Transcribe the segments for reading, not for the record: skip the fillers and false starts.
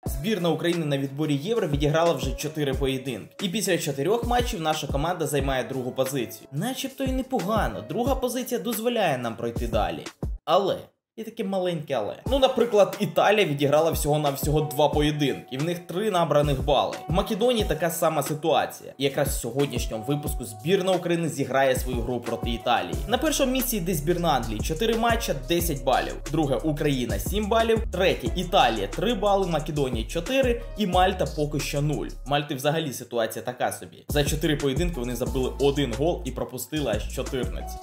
Збірна України на відборі Євро відіграла вже 4 поєдинки. І після 4 матчів наша команда займає другу позицію. Начебто і непогано, друга позиція дозволяє нам пройти далі. Але... і таке маленьке але. Ну, наприклад, Італія відіграла всього-навсього 2 поєдинки, і в них 3 набраних бали. В Македонії така сама ситуація. І якраз в сьогоднішньому випуску збірна України зіграє свою гру проти Італії. На першому місці йде збірна Англії, 4 матча, 10 балів. Друге Україна, 7 балів. Третє Італія, 3 бали, Македонія 4 і Мальта поки що 0. Мальти взагалі ситуація така собі. За 4 поєдинки вони забили 1 гол і пропустили аж 14.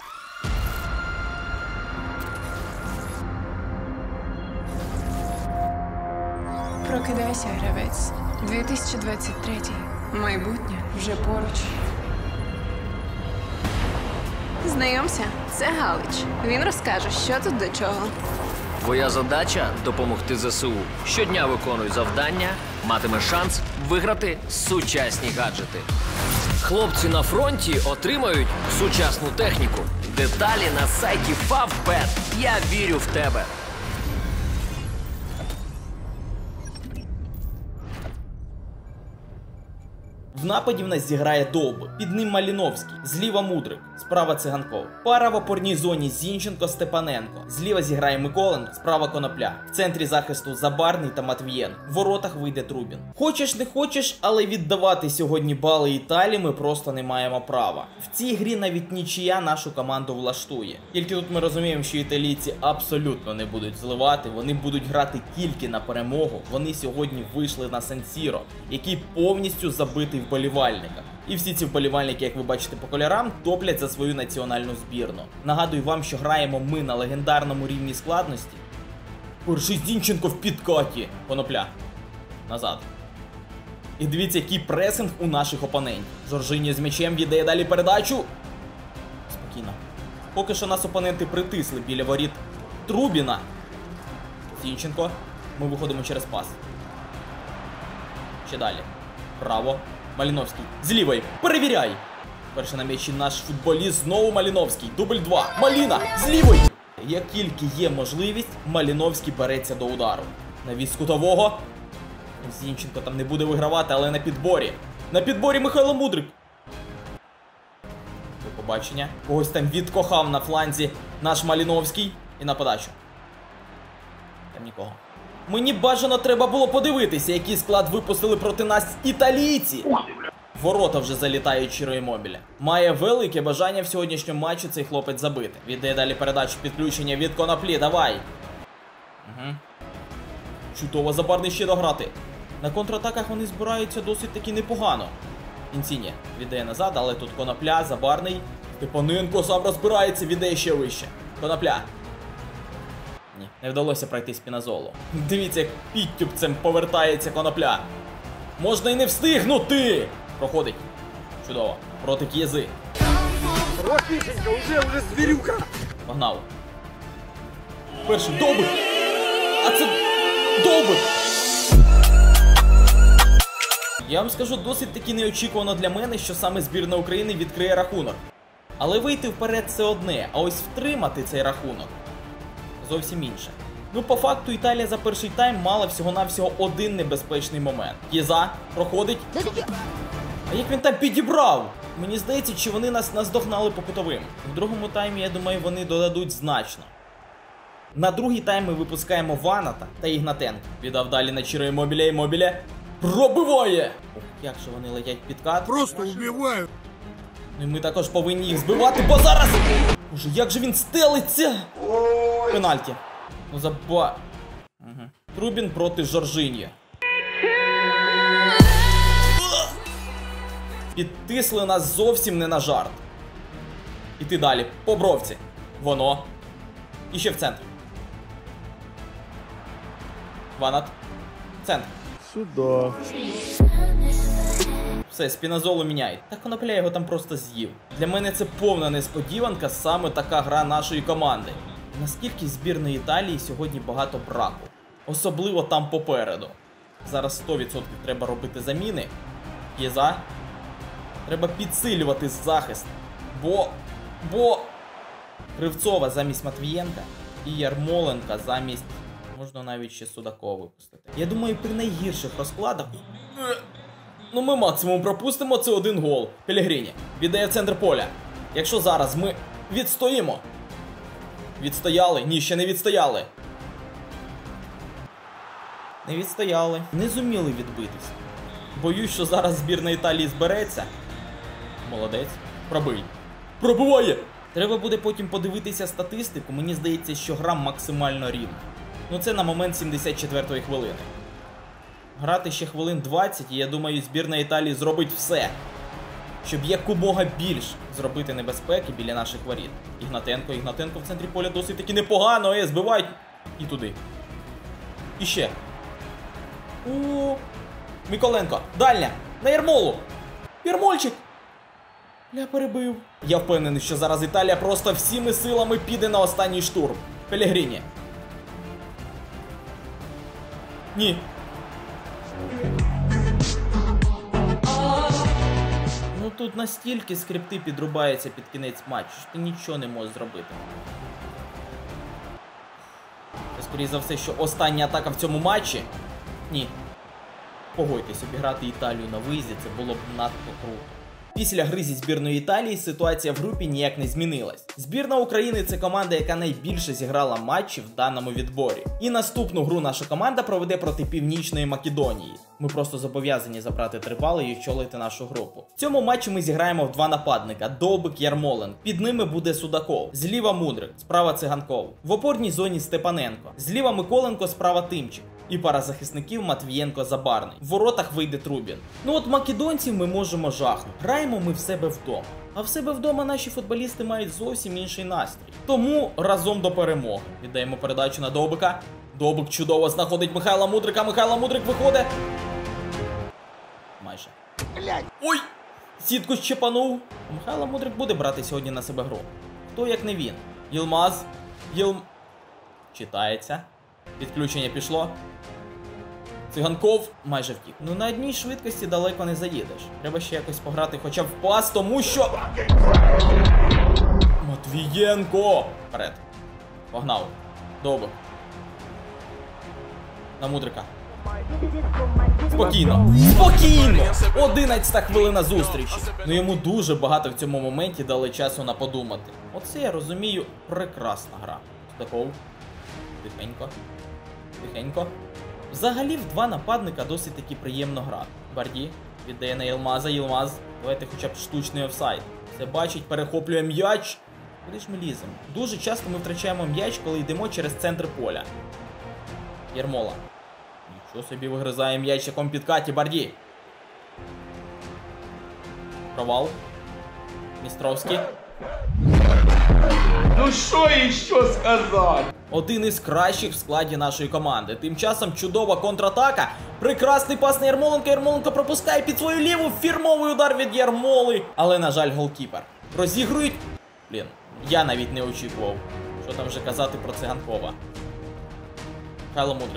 Прокидайся, гравець. 2023. Майбутнє вже поруч. Знайомся, це Галич. Він розкаже, що тут до чого. Твоя задача – допомогти ЗСУ. Щодня виконуй завдання, матимеш шанс виграти сучасні гаджети. Хлопці на фронті отримають сучасну техніку. Деталі на сайті Favbet. Я вірю в тебе. В нападі в нас зіграє Довбик, під ним Маліновський, зліва Мудрик, справа Циганков. Пара в опорній зоні Зінченко-Степаненко, зліва зіграє Миколенко, справа Конопля. В центрі захисту Забарний та Матвієнко. В воротах вийде Трубін. Хочеш не хочеш, але віддавати сьогодні бали Італії ми просто не маємо права. В цій грі навіть нічия нашу команду влаштує. Тільки тут ми розуміємо, що італійці абсолютно не будуть зливати, вони будуть грати тільки на перемогу. Вони сьогодні вийшли на Сан-Сіро, який повністю забитий вболівальниках. І всі ці вболівальники, як ви бачите по кольорам, топлять за свою національну збірну. Нагадую вам, що граємо ми на легендарному рівні складності. Перший Зінченко в підкаті. Конопля. Назад. І дивіться, який пресинг у наших опонентів. Жоржиньо з м'ячем віддає далі передачу. Спокійно. Поки що нас опоненти притисли біля воріт Трубіна. Зінченко. Ми виходимо через пас. Ще далі. Право. Маліновський. З лівої. Перевіряй! Перший на м'ячі наш футболіст. Знову Маліновський. Дубль 2. Маліна! З лівої! Як тільки є можливість, Маліновський береться до удару. Навіс з кутового. Зінченко там не буде вигравати, але на підборі. На підборі Михайло Мудрик. До побачення. Когось там відкохав на фланзі наш Маліновський. І на подачу. Там нікого. Мені бажано треба було подивитися, який склад випустили проти нас італійці. Ворота вже залітають Чіро Іммобіле. Має велике бажання в сьогоднішньому матчі цей хлопець забити. Віддає далі передачу підключення від Коноплі. Давай. Угу. Чудово, Забарний ще дограти. На контратаках вони збираються досить таки непогано. Інсіні віддає назад, але тут Конопля, Забарний. Степаненко сам розбирається, віддає ще вище. Конопля. Ні, не вдалося пройти Спіназолу. Дивіться, як підтюпцем повертається Конопля. Можна і не встигнути! Проходить. Чудово. Проти К'єзи. Рокішенька, уже звірюка! Погнав. Перший Довбик! А це Довбик! Я вам скажу, досить таки неочікувано для мене, що саме збірна України відкриє рахунок. Але вийти вперед це одне, а ось втримати цей рахунок зовсім інше. Ну, по факту, Італія за перший тайм мала всього-навсього один небезпечний момент. К'єза проходить. А як він там підібрав? Мені здається, чи вони нас наздогнали по кутовим. В другому таймі, я думаю, вони додадуть значно. На другий тайм ми випускаємо Ваната та Ігнатенка. Віддав далі на Чіро Іммобіле. Іммобіле пробиває! Ох, як же вони летять в підкат. Просто вбивають! Ну і ми також повинні їх збивати, бо зараз... Боже, як же він стелиться! Пенальті. Ну заба... Угу. Трубін проти Жоржиньо. Підтисли нас зовсім не на жарт. Іти далі. По бровці. Воно. І ще в центр. Ванат. Центр. Сюда. Все, Спіназолу міняють. Та Конопля його там просто з'їв. Для мене це повна несподіванка, саме така гра нашої команди. Наскільки збірної Італії сьогодні багато браку. Особливо там попереду. Зараз 100% треба робити заміни. К'єза. Треба підсилювати захист. Бо... Кривцова замість Матвієнка і Ярмоленка замість Можна навіть ще Судакова випустити. Я думаю, при найгірших розкладах... Ну ми максимум пропустимо, це 1 гол. Пелегріні віддає в центр поля. Якщо зараз ми відстоїмо. Відстояли? Ні, ще не відстояли. Не відстояли. Не зуміли відбитися. Боюсь, що зараз збірна Італії збереться. Молодець. Пробий. Пробиває! Треба буде потім подивитися статистику. Мені здається, що гра максимально рівна. Ну це на момент 74-ї хвилини. Грати ще хвилин 20, і я думаю, збірна Італії зробить все, щоб якомога більш зробити небезпеки біля наших воріт. Ігнатенко в центрі поля досить таки непогано, збивають. І туди. І ще. О, Миколенко. Дальня. На Ярмолу. Ярмольчик. Я перебив. Я впевнений, що зараз Італія просто всіми силами піде на останній штурм. Пелегріні. Ні. Ну тут настільки скрипти підрубаються під кінець матчу, що ти нічого не можеш зробити. Скоріше за все, що остання атака в цьому матчі. Ні. Погодьтесь, обіграти Італію на виїзді, це було б надто круто. Після гри зі збірною Італії ситуація в групі ніяк не змінилась. Збірна України – це команда, яка найбільше зіграла матчів в даному відборі. І наступну гру наша команда проведе проти Північної Македонії. Ми просто зобов'язані забрати 3 бали і очолити нашу групу. В цьому матчі ми зіграємо в 2 нападника – Довбик, Ярмоленко. Під ними буде Судаков. Зліва Мудрик, справа Циганков. В опорній зоні Степаненко. Зліва Миколенко, справа Тимчик. І пара захисників Матвієнко, Забарний. В воротах вийде Трубін. Ну от македонців ми можемо жахнути. Граємо ми в себе вдома. А в себе вдома наші футболісти мають зовсім інший настрій. Тому разом до перемоги. Віддаємо передачу на Довбика. Довбик чудово знаходить Михайла Мудрика. Михайло Мудрик виходить. Майже. Ой! Сітку щепанув. Михайло Мудрик буде брати сьогодні на себе гру. Хто як не він? Єлмаз. Читається. Підключення пішло. Циганков майже втік. Ну на одній швидкості далеко не заїдеш. Треба ще якось пограти хоча б в пас, тому що... Матвієнко! Вперед. Погнав. Довбик. На Мудрика. Спокійно. Спокійно! 11-та хвилина зустрічі. Ну йому дуже багато в цьому моменті дали часу на подумати. Оце я розумію, прекрасна гра. Судаков. Тихенько. Тихенько. Взагалі в 2 нападника досить таки приємно грати. Барді віддає на Єлмаза. Єлмаз. Давайте хоча б штучний офсайд. Все бачить, перехоплює м'яч. Куди ж ми ліземо? Дуже часто ми втрачаємо м'яч, коли йдемо через центр поля. Ярмола. Нічого собі вигризає м'яч, якому підкаті. Барді. Провал. Містровський. Ну що ще сказати? Один із кращих в складі нашої команди. Тим часом чудова контратака. Прекрасний пас на Ярмоленка. Ярмоленко пропускає під свою ліву. Фірмовий удар від Ярмоли. Але, на жаль, голкіпер. Розігрують. Блін, я навіть не очікував. Що там вже казати про Циганкова. Михайло Мудрик.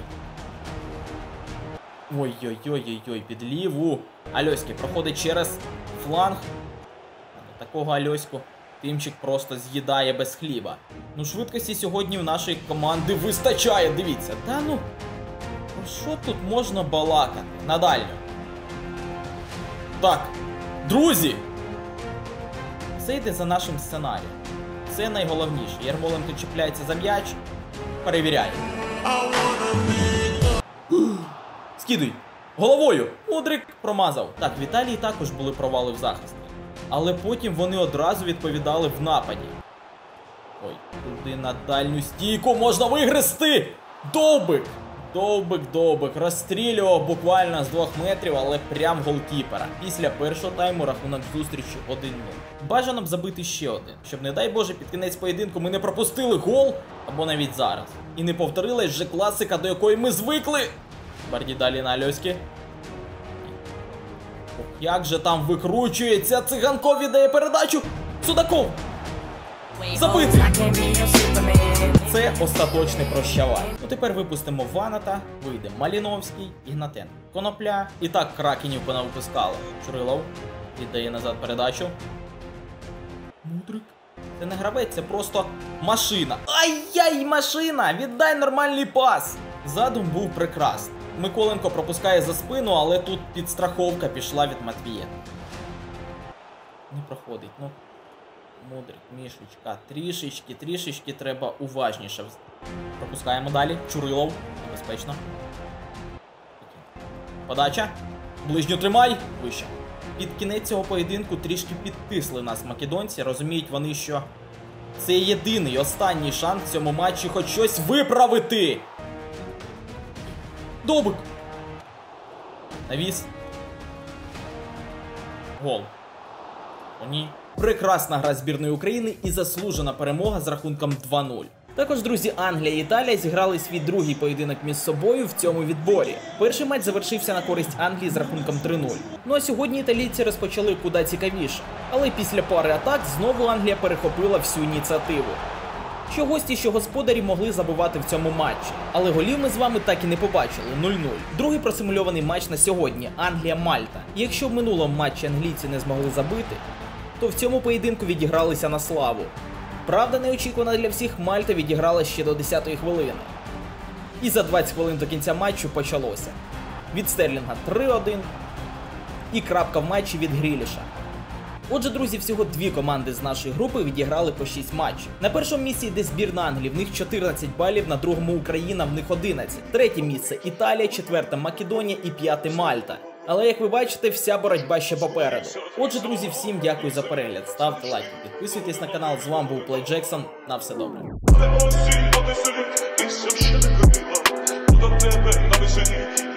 Ой-ой-ой-ой-ой, під ліву. Альоський проходить через фланг. Такого Альоську Тимчик просто з'їдає без хліба. Ну, швидкості сьогодні в нашої команди вистачає, дивіться. Та ну, про що тут можна балакати? На дальню. Так, друзі! Все йде за нашим сценарієм. Це найголовніше. Ярмоленко чіпляється за м'яч. Перевіряє. Скидуй! Головою! Мудрик промазав. Так, в Італії також були провали в захисті. Але потім вони одразу відповідали в нападі. Ой, туди на дальню стійку можна вигризти! Довбик! Довбик. Розстрілював буквально з 2 метрів, але прям голкіпера. Після першого тайму рахунок зустрічі 1-0. Бажано б забити ще один, щоб, не дай Боже, під кінець поєдинку ми не пропустили гол, або навіть зараз. І не повторилась вже класика, до якої ми звикли. Барді далі на Альоськи. Як же там викручується, Циганков віддає передачу. Судаков! Забитий! Це остаточний прощавай. Ну тепер випустимо Ваната, вийде Маліновський, Ігнатенко, Конопля. І так кракенів понавипускали. Чурилов віддає назад передачу. Мудрик. Це не гравець, це просто машина. Ай-яй, машина! Віддай нормальний пас! Задум був прекрасний. Миколенко пропускає за спину, але тут підстраховка пішла від Матвієнка. Не проходить, ну. Мудрик, Мішечка, трішечки треба уважніше. Пропускаємо далі. Чурилов. Небезпечно. Подача. Ближню тримай. Вище. Під кінець цього поєдинку трішки підтисли нас македонці. Розуміють вони, що це єдиний останній шанс в цьому матчі хоч щось виправити. Довбик. Навіс. Гол. О, ні. Прекрасна гра збірної України і заслужена перемога з рахунком 2-0. Також, друзі, Англія і Італія зіграли свій другий поєдинок між собою в цьому відборі. Перший матч завершився на користь Англії з рахунком 3-0. Ну а сьогодні італійці розпочали куди цікавіше. Але після пари атак знову Англія перехопила всю ініціативу. Що гості, що господарі могли забивати в цьому матчі. Але голів ми з вами так і не побачили. 0-0. Другий просимульований матч на сьогодні – Англія-Мальта. І якщо в минулому матчі англійці не змогли забити, то в цьому поєдинку відігралися на славу. Правда, неочікувано для всіх, Мальта відіграла ще до 10-ї хвилини. І за 20 хвилин до кінця матчу почалося. Від Стерлінга 3-1 і крапка в матчі від Гріліша. Отже, друзі, всього дві команди з нашої групи відіграли по 6 матчів. На першому місці йде збірна Англії, в них 14 балів, на другому Україна, в них 11. Третє місце Італія, четверте Македонія і п'яте Мальта. Але, як ви бачите, вся боротьба ще попереду. Отже, друзі, всім дякую за перегляд. Ставте лайки, підписуйтесь на канал. З вами був Play Jackson. На все добре. До тебе на весені.